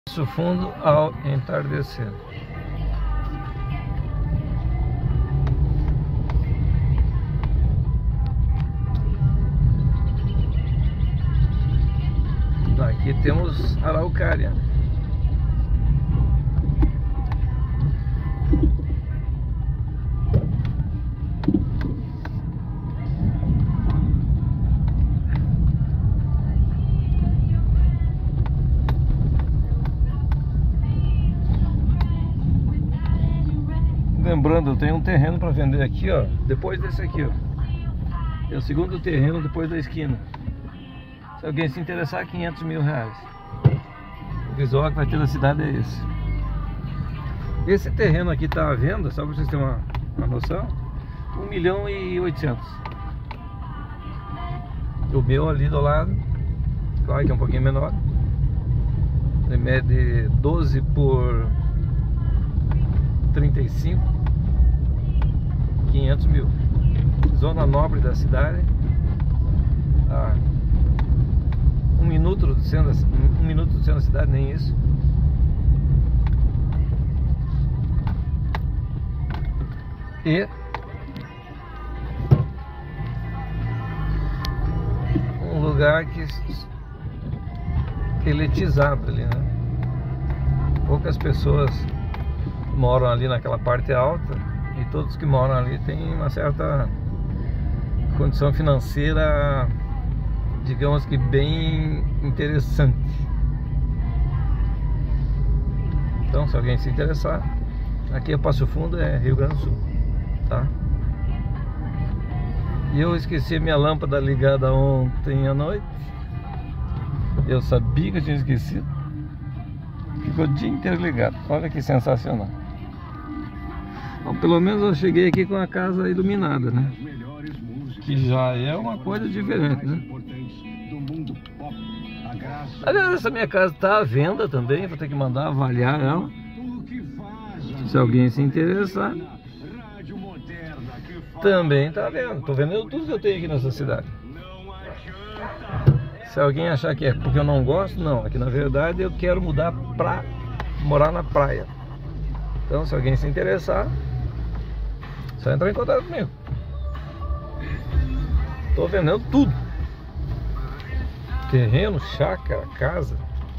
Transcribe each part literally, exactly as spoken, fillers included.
Passo Fundo ao entardecer. Aqui temos Araucária. Lembrando, eu tenho um terreno para vender aqui, ó, depois desse aqui, ó. É o segundo terreno depois da esquina. Se alguém se interessar, quinhentos mil reais. O visual que vai ter na cidade é esse. Esse terreno aqui tá à venda, só para vocês terem uma, uma noção, um milhão e oitocentos. O meu ali do lado, claro que é um pouquinho menor. Ele mede doze por trinta e cinco, quinhentos mil. Zona nobre da cidade. Ah, um minuto do centro, um minuto do centro da cidade, nem isso. E um lugar que elitizado ali, né? Poucas pessoas moram ali naquela parte alta e todos que moram ali têm uma certa condição financeira, digamos que bem interessante. Então, se alguém se interessar, aqui é Passo Fundo, é Rio Grande do Sul, tá? E eu esqueci minha lâmpada ligada ontem à noite. Eu sabia que eu tinha esquecido. Ficou o dia inteiro ligado. Olha que sensacional. Bom, pelo menos eu cheguei aqui com a casa iluminada, né? Que já é uma coisa diferente, né? Aliás, essa minha casa está à venda também. Vou ter que mandar avaliar ela. Se alguém se interessar, também está vendo. Estou vendendo tudo que eu tenho aqui nessa cidade. Se alguém achar que é porque eu não gosto, não. É que na verdade eu quero mudar para morar na praia. Então, se alguém se interessar, só entrar em contato comigo. Estou vendendo tudo: terreno, chácara, casa.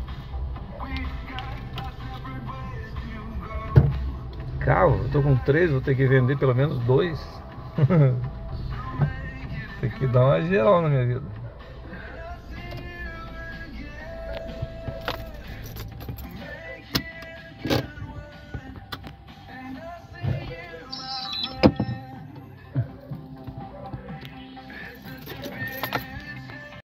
Carro, eu tô com três, vou ter que vender pelo menos dois. Tem que dar uma geral na minha vida.